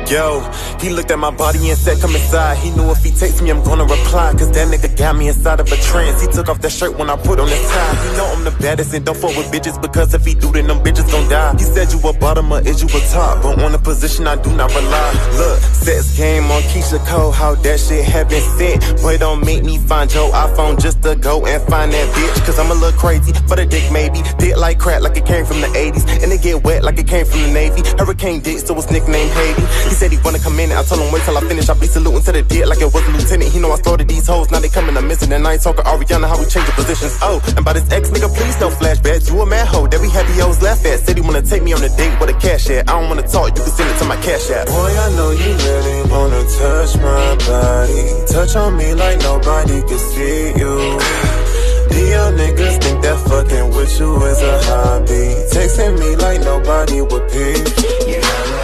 Yo, he looked at my body and said, come inside. He knew if he takes me, I'm gonna reply. Cause that nigga got me inside of a trance. He took off that shirt when I put on his tie. You know I'm the baddest and don't fuck with bitches, because if he do, then them bitches gon' die. He said you a bottom or is you a top, but on a position I do not rely. Look, sex game on Keisha Cole, how that shit have been sent. Boy, don't make me find your iPhone just to go and find that bitch. Cause I'm a little crazy, for the dick maybe. Dick like crack like it came from the 80s. And it get wet like it came from the Navy. Hurricane dick, so it's nicknamed Haiti. He said he wanna come in and I told him wait till I finish. I be saluting to the dick like it was a lieutenant. He know I slaughtered these hoes, now they coming, I'm missing. And I ain't talking Ariana, how we change the positions. Oh, and by this ex nigga, please no flashbacks. You a mad hoe that we happy hoes laugh at. Said he wanna take me on a date with a cash at. I don't wanna talk, you can send it to my cash app. Boy, I know you really wanna touch my body. Touch on me like nobody can see you. The young niggas think that fucking with you is a hobby. Texting me like nobody would pay.